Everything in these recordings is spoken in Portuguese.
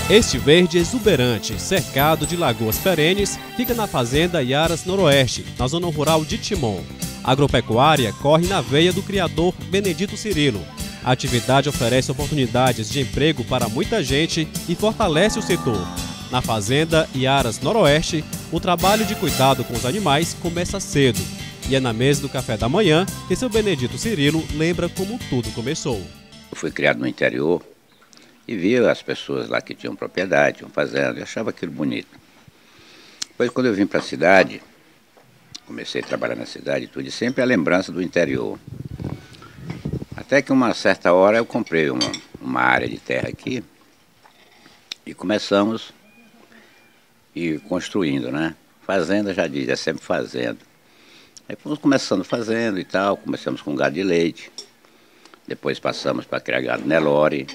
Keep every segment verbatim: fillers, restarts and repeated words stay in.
Este verde exuberante, cercado de lagoas perenes, fica na fazenda Iaras Noroeste, na zona rural de Timon. A agropecuária corre na veia do criador Benedito Cirilo. A atividade oferece oportunidades de emprego para muita gente e fortalece o setor. Na fazenda Iaras Noroeste, o trabalho de cuidado com os animais começa cedo. E é na mesa do café da manhã que seu Benedito Cirilo lembra como tudo começou. Eu fui criado no interior e via as pessoas lá que tinham propriedade, tinham fazenda, e achava aquilo bonito. Depois, quando eu vim para a cidade, comecei a trabalhar na cidade e tudo, e sempre a lembrança do interior. Até que uma certa hora eu comprei uma, uma área de terra aqui e começamos e construindo, né? Fazenda, já diz, é sempre fazenda. Aí fomos começando fazendo e tal, começamos com gado de leite, depois passamos para criar gado Nelore,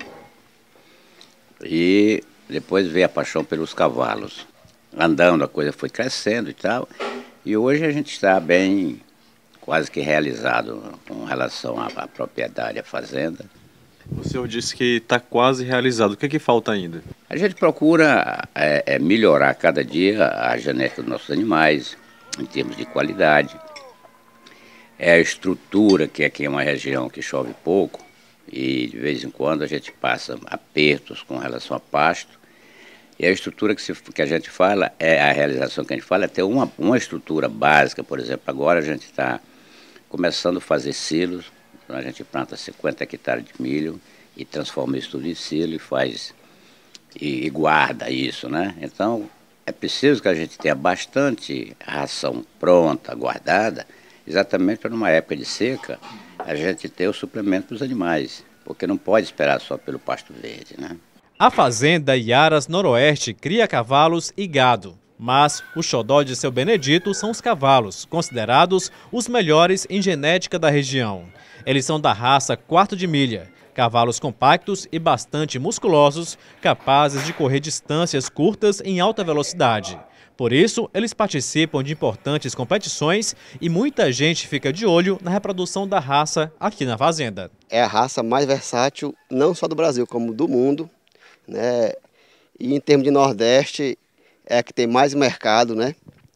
e depois veio a paixão pelos cavalos. Andando, a coisa foi crescendo e tal, e hoje a gente está bem, quase que realizado com relação à, à propriedade, à fazenda. O senhor disse que está quase realizado. O que é que falta ainda? A gente procura é, é, melhorar cada dia a genética dos nossos animais, em termos de qualidade. É a estrutura, que aqui é uma região que chove pouco, e de vez em quando a gente passa apertos com relação a pasto. E a estrutura que, se, que a gente fala, é a realização que a gente fala, é ter uma, uma estrutura básica. Por exemplo, agora a gente está começando a fazer silos. Então a gente planta cinquenta hectares de milho e transforma isso tudo em silo e faz e, e guarda isso, né? Então é preciso que a gente tenha bastante ração pronta, guardada, exatamente para numa época de seca a gente ter o suplemento para os animais, porque não pode esperar só pelo pasto verde, né? A fazenda Iaras Noroeste cria cavalos e gado, mas o xodó de seu Benedito são os cavalos, considerados os melhores em genética da região. Eles são da raça quarto de milha, cavalos compactos e bastante musculosos, capazes de correr distâncias curtas em alta velocidade. Por isso, eles participam de importantes competições e muita gente fica de olho na reprodução da raça aqui na fazenda. É a raça mais versátil, não só do Brasil, como do mundo, né? E em termos de Nordeste, é a que tem mais mercado, né?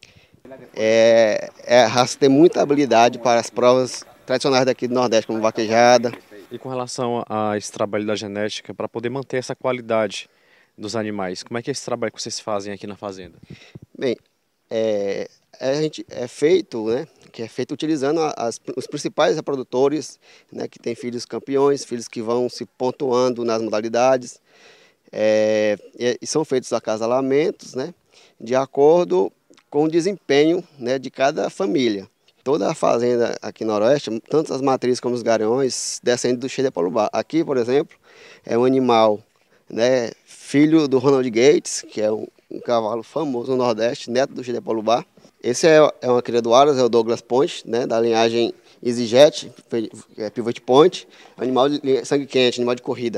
É, é a raça que tem muita habilidade para as provas tradicionais daqui do Nordeste, como vaquejada. E com relação a esse trabalho da genética, para poder manter essa qualidade dos animais, como é que é esse trabalho que vocês fazem aqui na fazenda? Bem, é, a gente é feito, né, que é feito utilizando as, os principais reprodutores, né, que têm filhos campeões, filhos que vão se pontuando nas modalidades, é, e são feitos acasalamentos, né, de acordo com o desempenho, né, de cada família. Toda a fazenda aqui no Noroeste, tanto as matrizes como os garanhões, descendem do Xerepolubá. Aqui, por exemplo, é um animal, né, filho do Ronald Gates, que é um, um cavalo famoso no Nordeste, neto do Xerepolubá. Esse é, é uma cria do Aras, é o Douglas Point, né, da linhagem EasyJet, é Pivot Point, animal de sangue quente, animal de corrida.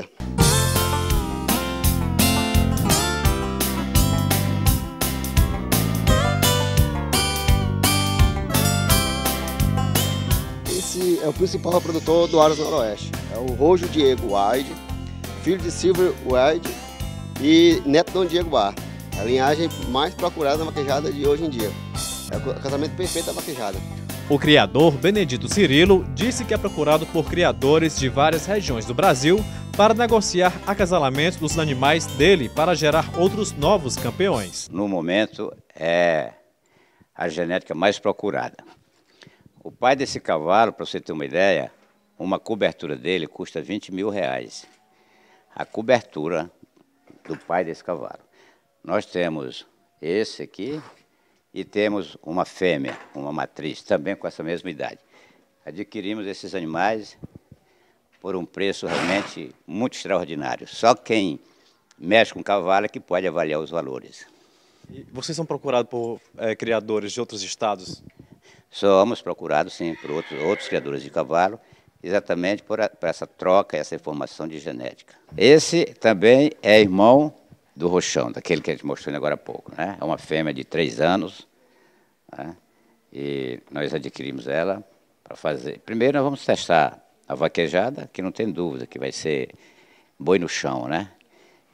Esse é o principal reprodutor do Aras Noroeste, é o Rojo Diego Wide, filho de Silver Wide e neto de Dom Diego Bar. A linhagem mais procurada na vaquejada de hoje em dia. É o casamento perfeito da vaquejada. O criador Benedito Cirilo disse que é procurado por criadores de várias regiões do Brasil para negociar acasalamentos dos animais dele para gerar outros novos campeões. No momento é a genética mais procurada. O pai desse cavalo, para você ter uma ideia, uma cobertura dele custa vinte mil reais. A cobertura do pai desse cavalo. Nós temos esse aqui e temos uma fêmea, uma matriz, também com essa mesma idade. Adquirimos esses animais por um preço realmente muito extraordinário. Só quem mexe com cavalo é que pode avaliar os valores. E vocês são procurados por é, criadores de outros estados? Somos procurados, sim, por outros, outros criadores de cavalo, exatamente por, a, por essa troca, essa informação de genética. Esse também é irmão do Roxão, daquele que a gente mostrou agora há pouco, né? É uma fêmea de três anos, né? E nós adquirimos ela para fazer... Primeiro nós vamos testar a vaquejada, que não tem dúvida que vai ser boi no chão, né?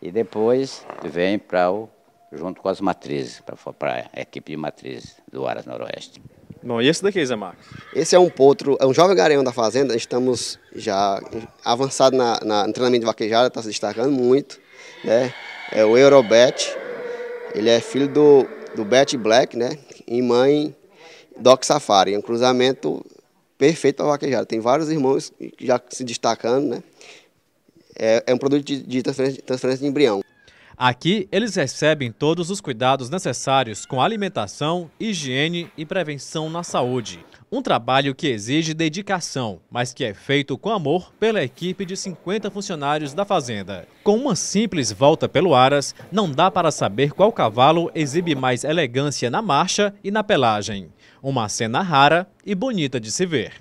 e depois vem para o junto com as matrizes, para a equipe de matrizes do Aras Noroeste. Bom, e esse daqui, Zé Marcos? Esse é um potro, é um jovem garanhão da fazenda. Estamos já avançados na, na, no treinamento de vaquejada, está se destacando muito, né? É o Eurobet, ele é filho do, do Bet Black, né? E mãe Doc Safari, é um cruzamento perfeito para vaquejada. Tem vários irmãos já se destacando, né? É, é um produto de, de transferência, transferência de embrião. Aqui, eles recebem todos os cuidados necessários com alimentação, higiene e prevenção na saúde. Um trabalho que exige dedicação, mas que é feito com amor pela equipe de cinquenta funcionários da fazenda. Com uma simples volta pelo Aras, não dá para saber qual cavalo exibe mais elegância na marcha e na pelagem. Uma cena rara e bonita de se ver.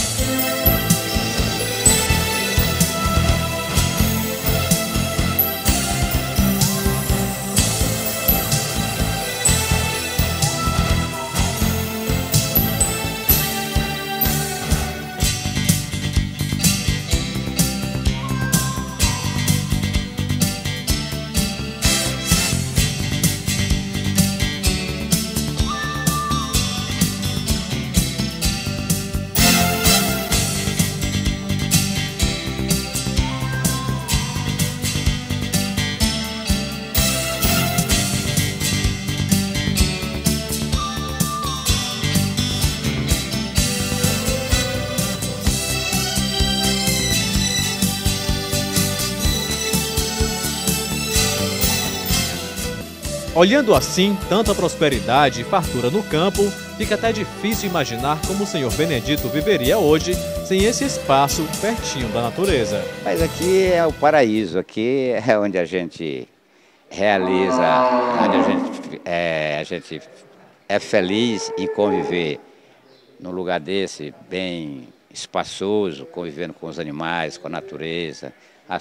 Olhando assim tanta prosperidade e fartura no campo, fica até difícil imaginar como o senhor Benedito viveria hoje sem esse espaço pertinho da natureza. Mas aqui é o paraíso, aqui é onde a gente realiza, onde a gente é, a gente é feliz em conviver num lugar desse, bem espaçoso, convivendo com os animais, com a natureza,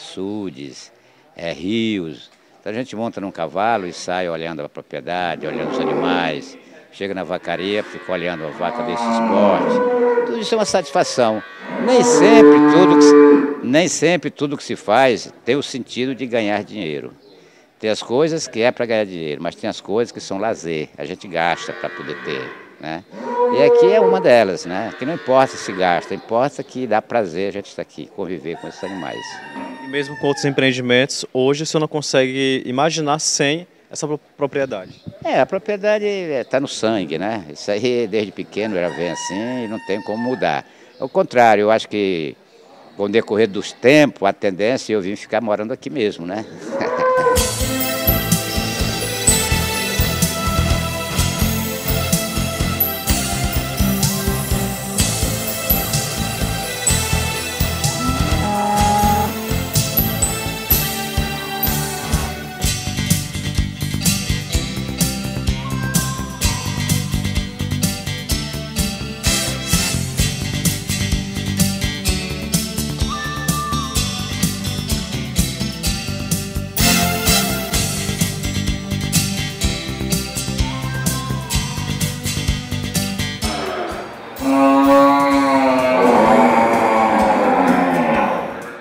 açudes, é, rios. Então a gente monta num cavalo e sai olhando a propriedade, olhando os animais, chega na vacaria, fica olhando a vaca desse esporte. Tudo isso é uma satisfação. Nem sempre tudo que se, nem sempre tudo que se faz tem o sentido de ganhar dinheiro. Tem as coisas que é para ganhar dinheiro, mas tem as coisas que são lazer, a gente gasta para poder ter, né? E aqui é uma delas, né? Que não importa se gasta, importa que dá prazer a gente estar aqui, conviver com esses animais. E mesmo com outros empreendimentos, hoje você não consegue imaginar sem essa propriedade. É, a propriedade está no sangue, né? Isso aí desde pequeno era bem assim e não tem como mudar. Ao contrário, eu acho que com o decorrer dos tempos, a tendência é eu vim ficar morando aqui mesmo, né?